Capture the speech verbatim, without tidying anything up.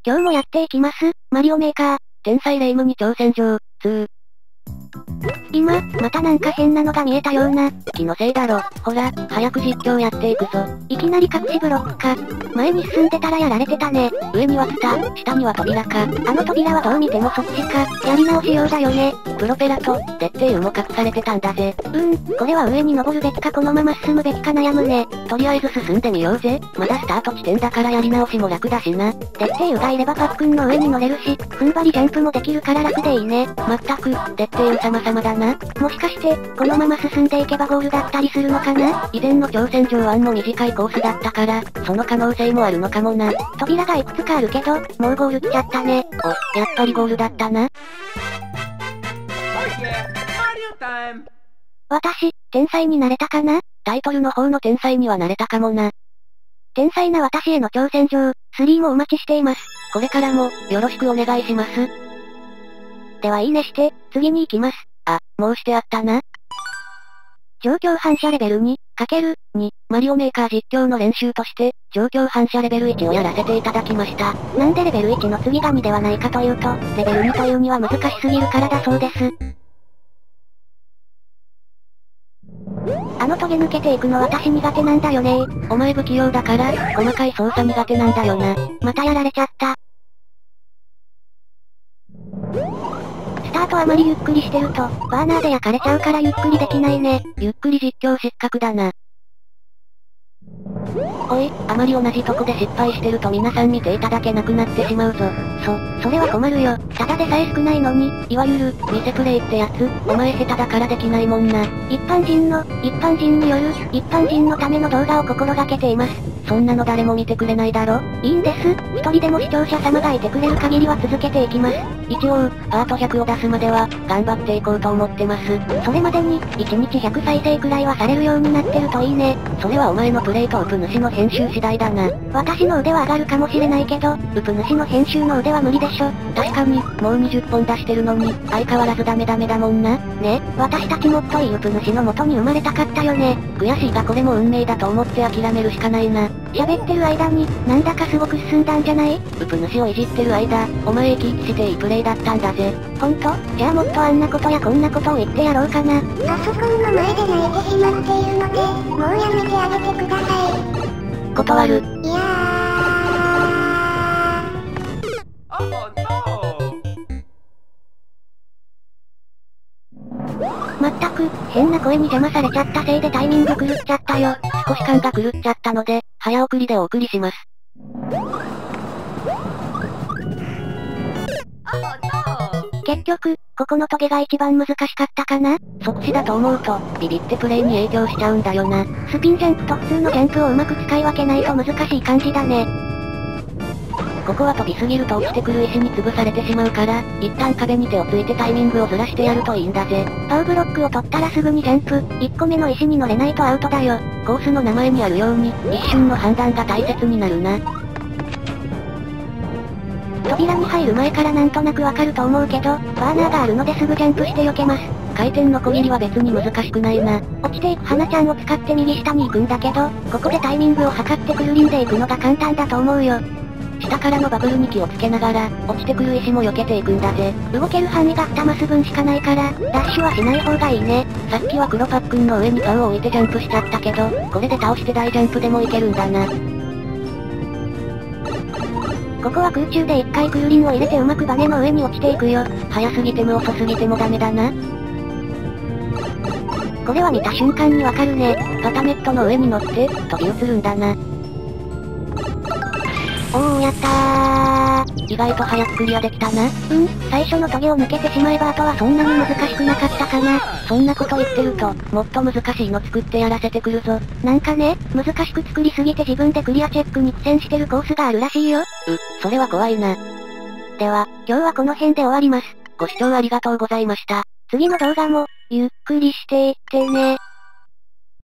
今日もやっていきます、マリオメーカー。 天才霊夢に挑戦状、に。 今、またなんか変なのが見えたような。 気のせいだろ。ほら、早く実況やっていくぞ。 いきなり隠しブロックか。前に進んでたらやられてたね。 上にはツタ、下には扉か。 あの扉はどう見てもそっちか。やり直しようだよね。 プロペラと、鉄底雨も隠されてたんだぜ。 うーん、これは上に登るべきかこのまま進むべきか悩むね。 とりあえず進んでみようぜ。まだスタート地点だからやり直しも楽だしな。 鉄底雨がいればパックンの上に乗れるし、踏ん張りジャンプもできるから楽でいいね。 まったく、鉄底雨様々だな。 もしかして、このまま進んでいけばゴールだったりするのかな？ 以前の挑戦状いちも短いコースだったから、その可能性もあるのかもな。 扉がいくつかあるけど、もうゴール来ちゃったね。 お、やっぱりゴールだったな。 私、天才になれたかな？ タイトルの方の天才にはなれたかもな。 天才な私への挑戦状、スリーもお待ちしています。 これからも、よろしくお願いします。 ではいいねして、次に行きます。 あ、もうしてあったな。 状況反射レベルに、かける、に、 マリオメーカー実況の練習として、状況反射レベルいちをやらせていただきました。 なんでレベルいちの次がにではないかというと、レベルにというには難しすぎるからだそうです。あのトゲ抜けていくの私苦手なんだよね。 お前不器用だから、細かい操作苦手なんだよな。 またやられちゃった。スタートあまりゆっくりしてると、バーナーで焼かれちゃうからゆっくりできないね。 ゆっくり実況失格だな。おい、あまり同じとこで失敗してると皆さん見ていただけなくなってしまうぞ。 そ、それは困るよ。ただでさえ少ないのに、 いわゆる、偽プレイってやつ、お前下手だからできないもんな。 一般人の、一般人による、一般人のための動画を心がけています。 そんなの誰も見てくれないだろ？ いいんです。一人でも視聴者様がいてくれる限りは続けていきます。 一応、パートひゃくを出すまでは、頑張っていこうと思ってます。 それまでに、いちにちひゃくさいせいくらいはされるようになってるといいね。 それはお前のプレイとウプ主の編集次第だな。 私の腕は上がるかもしれないけど、ウプ主の編集の腕は無理でしょ。 確かに、もうにじゅっぽん出してるのに、相変わらずダメダメだもんな。 ね、私たちもっといいウプ主の元に生まれたかったよね。 悔しいがこれも運命だと思って諦めるしかないな。 喋ってる間に、なんだかすごく進んだんじゃない？ ウプ主をいじってる間、お前生き生きしていいプレイだったんだぜ。 ほんと？じゃあもっとあんなことやこんなことを言ってやろうかな。 パソコンの前で泣いてしまっているので、もうやめてあげてください。 断る。 いやー。 まったく、変な声に邪魔されちゃったせいでタイミング狂っちゃったよ。 少し感が狂っちゃったので、早送りでお送りします。 結局、ここのトゲが一番難しかったかな？ 即死だと思うと、ビビってプレイに影響しちゃうんだよな。 スピンジャンプと普通のジャンプをうまく使い分けないと難しい感じだね。 ここは飛びすぎると落ちてくる石に潰されてしまうから、一旦壁に手をついてタイミングをずらしてやるといいんだぜ。 パウブロックを取ったらすぐにジャンプ、いっこめの石に乗れないとアウトだよ。 コースの名前にあるように、一瞬の判断が大切になるな。 扉に入る前からなんとなくわかると思うけど、バーナーがあるのですぐジャンプして避けます。 回転の小切りは別に難しくないな。 落ちていく花ちゃんを使って右下に行くんだけど、ここでタイミングを測ってくるりんでいくのが簡単だと思うよ。 下からのバブルに気をつけながら、落ちてくる石も避けていくんだぜ。 動ける範囲がにマス分しかないから、ダッシュはしない方がいいね。 さっきは黒パックンの上にパウを置いてジャンプしちゃったけど、これで倒して大ジャンプでもいけるんだな。 ここは空中で一回クルリンを入れてうまくバネの上に落ちていくよ。 早すぎても遅すぎてもダメだな。 これは見た瞬間にわかるね。 パタネットの上に乗って、飛び移るんだな。 おーやったー。意外と早くクリアできたな。 うん、最初のトゲを抜けてしまえばあとはそんなに難しくなかったかな。 そんなこと言ってると、もっと難しいの作ってやらせてくるぞ。 なんかね、難しく作りすぎて自分でクリアチェックに苦戦してるコースがあるらしいよ。う、 それは怖いな。 では、今日はこの辺で終わります。 ご視聴ありがとうございました。 次の動画も、ゆっくりしていってね。